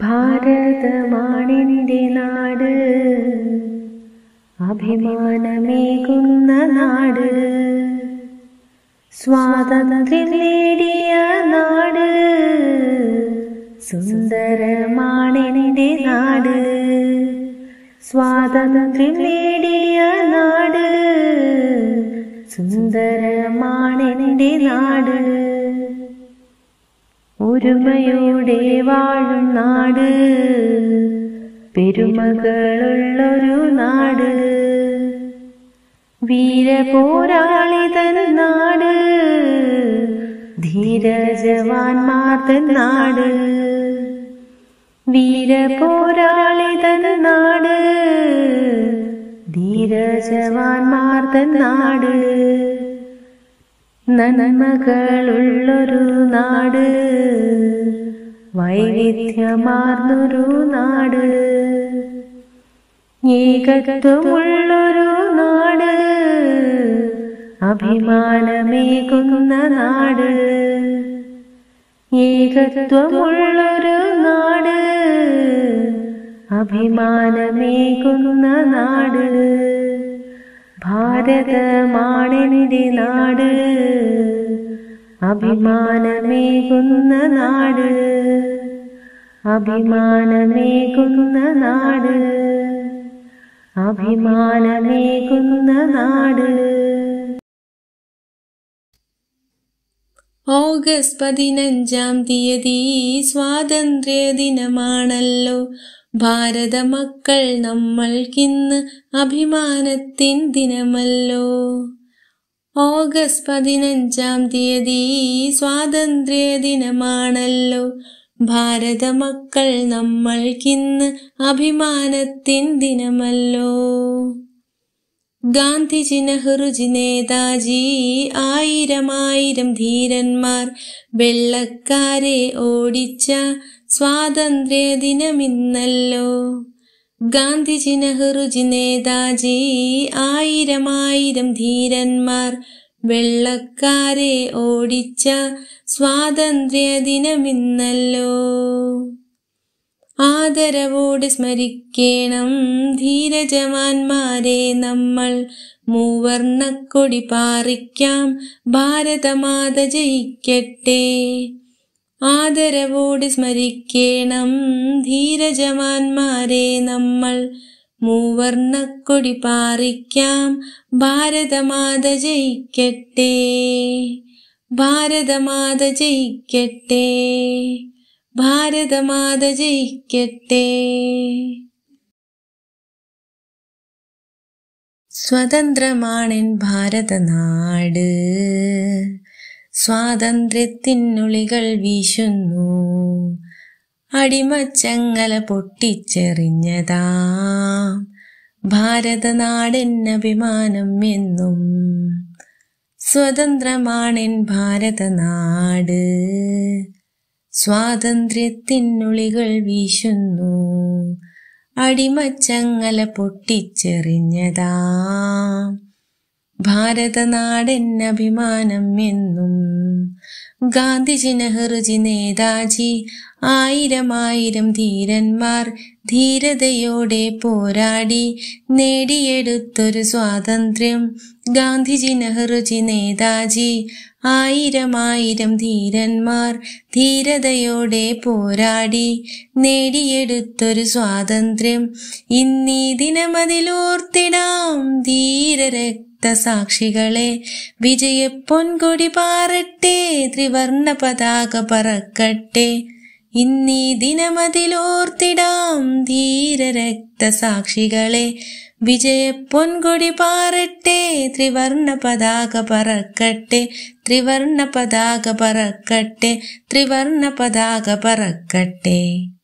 ഭാരതമാണെന്റെ നാട്, അഭിമാനമേകുന്ന നാട്, സ്വാതന്ത്ര്യം നേടിയ നാട്, സുന്ദരമാണെന്റെ നാട്, സ്വാതന്ത്ര്യം നേടിയ നാട്, സുന്ദരമാണെന്റെ നാട്, ഒരുമയോടെ വാഴും നാട്, പെരുമകളുള്ളൊരു നാട്, വീരപോരാളി തൻ നാട്, ധീരജവാന്മാർ തൻ നാട്, വീരപോരാളി തൻ നാട്, ധീരജവാന്മാർ തൻ നാട്, നന്മകളുള്ളൊരു നാട്, വൈവിധ്യമാർന്നൊരു നാട്, ഏകത്വമുള്ളൊരു നാട്, അഭിമാനമേകുന്ന നാട്, ഏകത്വമുള്ളൊരു നാട്, അഭിമാനമേകുന്ന നാട്, ഭാരതമാണെന്റെ നാട്, അഭിമാനമേകുന്ന നാട്, അഭിമാനമേകുന്ന നാട്, അഭിമാനമേകുന്ന നാട്. ഓഗസ്റ്റ് 15-ാം തീയതി സ്വാതന്ത്ര്യ ദിനമാണല്ലോ. ഭാരത മക്കൾ നമ്മൾക്കിന്ന് അഭിമാനത്തിൻ ദിനമല്ലോ. ഓഗസ്റ്റ് 15-ാം തീയതി സ്വാതന്ത്ര്യ ദിനമാണല്ലോ. ഭാരത മക്കൾ നമ്മൾക്കിന്ന് അഭിമാനത്തിൻ ദിനമല്ലോ. ഗാന്ധിജി, നെഹ്റുജി, നേതാജി, ആയിരം ധീരന്മാർ വെള്ളക്കാരെ ഓടിച്ച സ്വാതന്ത്ര്യ ദിനമിന്നല്ലോ. ഗാന്ധിജി, നെഹ്റുജി, നേതാജി, ആയിരം ധീരന്മാർ വെള്ളക്കാരെ ഓടിച്ച സ്വാതന്ത്ര്യ ദിനമിന്നല്ലോ. ആദരവോടെ സ്മരിക്കണം ധീരജവാന്മാരെ നമ്മൾ. മൂവർണ്ണക്കൊടി പാറിക്കാം, ഭാരതമാത ജയിക്കട്ടെ. ആദരവോടെ സ്മരിക്കണം ധീരജവാന്മാരെ നമ്മൾ. മൂവർണ്ണക്കൊടി പാറിക്കാം, ഭാരതമാത ജയിക്കട്ടെ. ഭാരതമാത ജയിക്കട്ടെ, ഭാരതമാത ജയിക്കട്ടെ. സ്വതന്ത്രമാണെൻ ഭാരതനാട്, സ്വാതന്ത്ര്യത്തിനുളികൾ വീശുന്നു. അടിമച്ചങ്ങല പൊട്ടിച്ചെറിഞ്ഞതാം ഭാരതനാടെൻ അഭിമാനം എന്നും. സ്വതന്ത്രമാണെൻ ഭാരതനാട്, സ്വാതന്ത്ര്യത്തിനുളികൾ വീശുന്നു. അടിമച്ചങ്ങല പൊട്ടിച്ചെറിഞ്ഞതാം ഭാരതനാടെൻ അഭിമാനം എന്നും. ഗാന്ധിജി, നെഹ്റുജി, നേതാജി, ആയിരം ധീരന്മാർ ധീരതയോടെ പോരാടി നേടിയെടുത്തൊരു സ്വാതന്ത്ര്യം. ഗാന്ധിജി, നെഹ്റുജി, നേതാജി, ആയിരം ധീരന്മാർ ധീരതയോടെ പോരാടി നേടിയെടുത്തൊരു സ്വാതന്ത്ര്യം. ഇന്നീ ദിനമതിലോർത്തിടാം ധീരരക്തസാക്ഷികളെ. വിജയപ്പൊൻകൊടി പാറട്ടെ, ത്രിവർണ്ണ പതാക പറക്കട്ടെ. ഇന്നീ ദിനമതിലോർത്തിടാം ധീരരക്തസാക്ഷികളെ. വിജയപ്പൊൻകൊടി പാറട്ടെ, ത്രിവർണ്ണ പതാക പറക്കട്ടെ. ത്രിവർണ്ണ പതാക പറക്കട്ടെ, ത്രിവർണ്ണ പതാക പറക്കട്ടെ.